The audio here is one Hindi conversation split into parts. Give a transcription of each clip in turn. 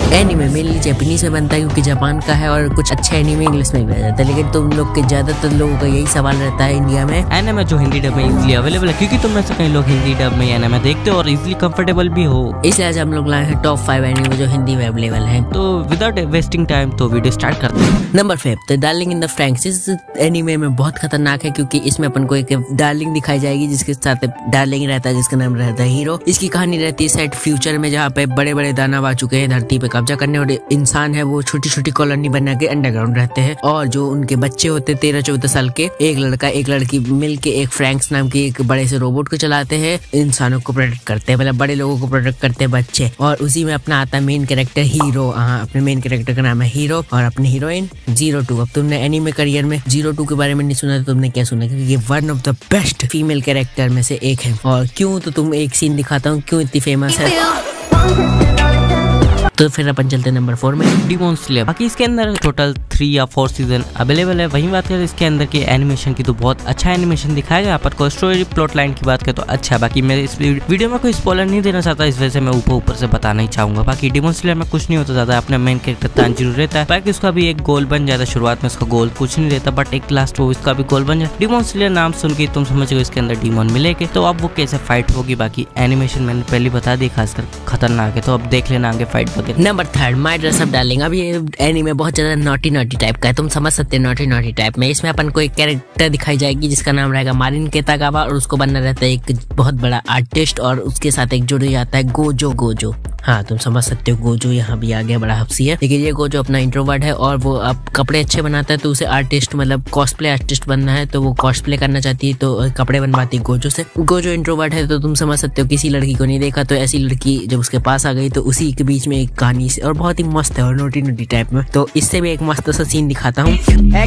एनीमे मेनली जापानीज में बनता है क्योंकि जापान का है और कुछ अच्छा एनीमे इंग्लिश में बनाया जाता है। लेकिन तुम लोग के ज्यादातर लोगों का यही सवाल रहता है इंडिया में एनीमे जो हिंदी डब में इजीली अवेलेबल है, क्योंकि तुम में से कई लोग हिंदी डब में एनीमे देखते हो और इजीली कंफर्टेबल भी हो, इसलिए आज हम लोग लाए हैं टॉप 5 एनीमे जो हिंदी में अवेलेबल है। तो विदाउट वेस्टिंग टाइम तो वीडियो स्टार्ट करते हैं। Number 5 darling in the Franxx. इस एनीमे में बहुत खतरनाक है क्योंकि इसमें अपन को एक डार्लिंग दिखाई जाएगी जिसके साथ डार्लिंग रहता है, जिसका नाम रहता है हीरो। इसकी कहानी रहती है सेट फ्यूचर में, जहाँ पे बड़े बड़े दानव आ चुके हैं धरती पे कब्जा करने, और इंसान है वो छोटी छोटी कॉलोनी बना के अंडरग्राउंड रहते हैं। और जो उनके बच्चे होते 13-14 साल के, एक लड़का एक लड़की मिलके एक फ्रैंक्स नाम की एक बड़े से रोबोट को चलाते हैं, इंसानों को प्रोटेक्ट करते हैं, मतलब बड़े लोगों को प्रोटेक्ट करते हैं बच्चे। और उसी में अपना आता है मेन कैरेक्टर हीरो। अपने मेन कैरेक्टर का नाम है हीरो और अपनी हीरोइन 02। अब तुमने एनीमे करियर में 02 के बारे में नहीं सुना तो तुमने क्या सुना, क्योंकि ये one of the best female character में से एक है। और क्यों, तो तुम एक सीन दिखाता हूँ क्यों इतनी फेमस है। तो फिर अपन चलते हैं नंबर 4 में, डीमॉन स्लेयर। बाकी इसके अंदर टोटल 3 या 4 सीजन अवेलेबल है। वहीं बात करें इसके अंदर के एनिमेशन की तो बहुत अच्छा एनिमेशन दिखाया गया। पर कोई स्टोरी प्लॉट लाइन की बात करें तो अच्छा है। बाकी मैं इस वीडियो में कोई स्पॉइलर नहीं देना चाहता, इस वजह से मैं ऊपर से बताना ही चाहूंगा। बाकी डीमॉन स्लेयर में कुछ नहीं होता ज्यादा, अपना मेन कैरेक्टर तांजीरो रहता है, बाकी उसका भी एक गोल बन जाता है। शुरुआत में उसका गोल कुछ नहीं रहता, बट एक लास्ट वो इसका भी गोल बन जाता है। डीमॉन स्लेयर नाम सुन के तुम समझ गए इसके अंदर डीमॉन मिलेंगे, तो अब वो कैसे फाइट होगी। बाकी एनिमेशन मैंने पहले बता दी, खासकर खतरनाक है, तो अब देख लेना आगे फाइट वगैरह। Number 3 my dress up darling. अब ये एनीमे बहुत ज्यादा नॉटी टाइप का है, तुम समझ सकते हैं नॉटी टाइप में। इसमें अपन को एक कैरेक्टर दिखाई जाएगी जिसका नाम रहेगा मारिन केतागावा, और उसको बनना रहता है एक बहुत बड़ा आर्टिस्ट, और उसके साथ एक जुड़ जाता है गोजो। हाँ, तुम समझ सकते हो गोजो यहाँ भी आ गया, बड़ा हफ्सी है। लेकिन ये गोजो अपना इंट्रोवर्ट है और वो अब कपड़े अच्छे बनाता है, तो उसे आर्टिस्ट मतलब कॉस्प्ले आर्टिस्ट बनना है, तो वो कॉस्प्ले करना चाहती है, तो कपड़े बनवाती है गोजो से। गोजो इंट्रोवर्ट है तो तुम समझ सकते हो किसी लड़की को नहीं देखा, तो ऐसी लड़की जब उसके पास आ गई तो उसी के बीच में एक कहानी और बहुत ही मस्त है और नोटी टाइप में। तो इससे भी एक मस्त सा सीन दिखाता हूँ।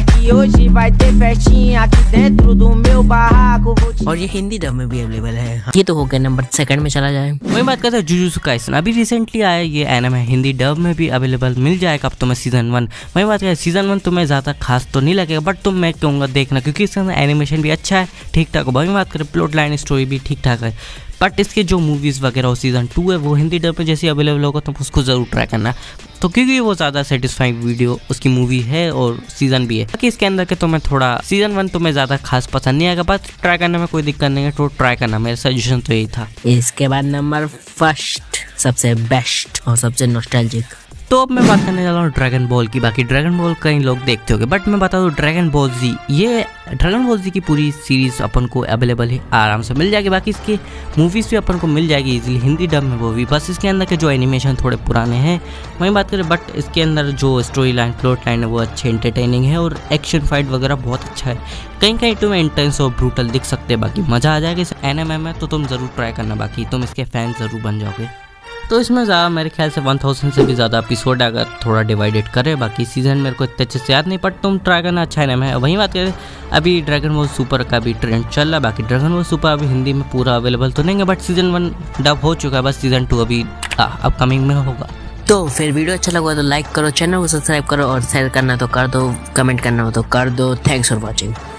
और ये हिंदी डब में भी अवेलेबल है। ये तो हो गया नंबर 2 में चला जाए। वही बात करते हैं जुजुत्सु काइसन। अभी रिसेंटली आया ये एनीमे हिंदी डब में भी अवेलेबल मिल जाएगा अब तुम्हें सीजन 1। वही बात करें सीजन 1 तुम्हें ज्यादा खास तो नहीं लगेगा, बट मैं कहूँगा देखना, क्योंकि इसके अंदर एनिमेशन भी अच्छा है, ठीक ठाक। वही बात करें प्लॉट लाइन स्टोरी भी ठीक ठाक है, बट इसके जो मूवीज़ वगैरह हो सीजन 2 है वो हिंदी डब में जैसे अवेलेबल होगा, तो उसको ज़रूर ट्राई करना, तो क्योंकि वो ज़्यादा सेटिस्फाइंग वीडियो उसकी मूवी है और सीजन भी है। बाकी इसके अंदर के तुम्हें थोड़ा सीजन 1 तुम्हें ज़्यादा खास पसंद नहीं आएगा, बस ट्राई करने में कोई दिक्कत नहीं है, तो ट्राई करना, मेरा सजेशन तो यही था। इसके बाद नंबर 1 सबसे बेस्ट और सबसे नॉस्टैल्जिक। तो अब मैं बात करने वाला हूँ ड्रैगन बॉल की। बाकी ड्रैगन बॉल कई लोग देखते होंगे, बट मैं बता दूँ ड्रैगन बॉल जी, ये ड्रैगन बॉल जी की पूरी सीरीज अपन को अवेलेबल है, आराम से मिल जाएगी। बाकी इसकी मूवीज़ भी अपन को मिल जाएगी इजीली हिंदी डब में, वो भी। बस इसके अंदर के जो एनिमेशन थोड़े पुराने हैं वहीं बात करें, बट इसके अंदर जो स्टोरी लाइन प्लॉट लाइन है वो अच्छे एंटरटेनिंग है, और एक्शन फाइट वगैरह बहुत अच्छा है। कहीं तुम्हें इंटेंस और ब्रूटल दिख सकते हैं, बाकी मज़ा आ जाएगा इस एनीमे में, तो तुम ज़रूर ट्राई करना। बाकी तुम इसके फैन ज़रूर बन जाओगे। तो इसमें ज़्यादा मेरे ख्याल से 1000 से भी ज़्यादा एपिसोड अगर थोड़ा डिवाइडेड करे। बाकी सीजन मेरे को इतने अच्छे से याद नहीं, बट तुम ट्राई करना, अच्छा एनीमे है। वहीं बात करें अभी ड्रैगन बॉल सुपर का भी ट्रेंड चल रहा है। बाकी ड्रैगन बॉल सुपर अभी हिंदी में पूरा अवेलेबल तो नहीं है, बट सीजन 1 डब हो चुका है, बस सीजन 2 अभी अपकमिंग में होगा। तो फिर वीडियो अच्छा लगा तो लाइक करो, चैनल को सब्सक्राइब करो, और शेयर करना तो कर दो, कमेंट करना हो तो कर दो। Thanks for watching.